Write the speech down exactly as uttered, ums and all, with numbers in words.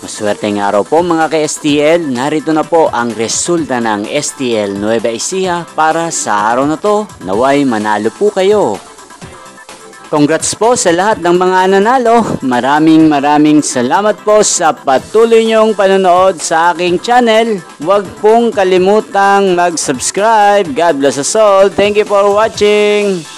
Maswerteng araw po mga ka-S T L, narito na po ang resulta ng S T L NUEVA ECIJA para sa araw na to. Naway manalo po kayo. Congrats po sa lahat ng mga nanalo. Maraming maraming salamat po sa patuloy niyong panonood sa aking channel. Huwag pong kalimutang mag-subscribe. God bless us all. Thank you for watching.